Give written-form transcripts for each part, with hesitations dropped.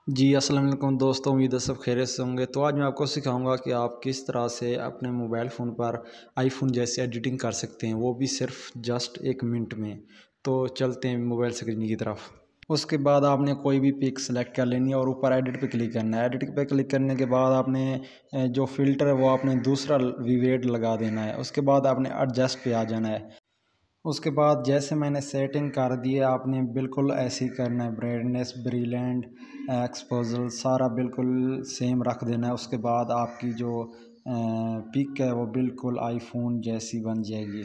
जी अस्सलाम वालेकुम दोस्तों, उम्मीद है सब खैरियत से होंगे। तो आज मैं आपको सिखाऊंगा कि आप किस तरह से अपने मोबाइल फ़ोन पर आईफोन जैसे एडिटिंग कर सकते हैं, वो भी सिर्फ जस्ट 1 मिनट में। तो चलते हैं मोबाइल स्क्रीन की तरफ। उसके बाद आपने कोई भी पिक सेलेक्ट कर लेनी है और ऊपर एडिट पे क्लिक करना है। एडिट पे क्लिक करने के बाद आपने जो फ़िल्टर है वो आपने दूसरा विवेट लगा देना है। उसके बाद आपने एडजस्ट पे आ जाना है। उसके बाद जैसे मैंने सेटिंग कर दी है, आपने बिल्कुल ऐसे ही करना है। ब्राइटनेस, ब्रिलिएंट, एक्सपोजल सारा बिल्कुल सेम रख देना है। उसके बाद आपकी जो पिक है वो बिल्कुल आईफोन जैसी बन जाएगी।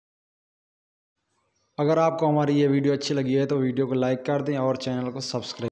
अगर आपको हमारी ये वीडियो अच्छी लगी है तो वीडियो को लाइक कर दें और चैनल को सब्सक्राइब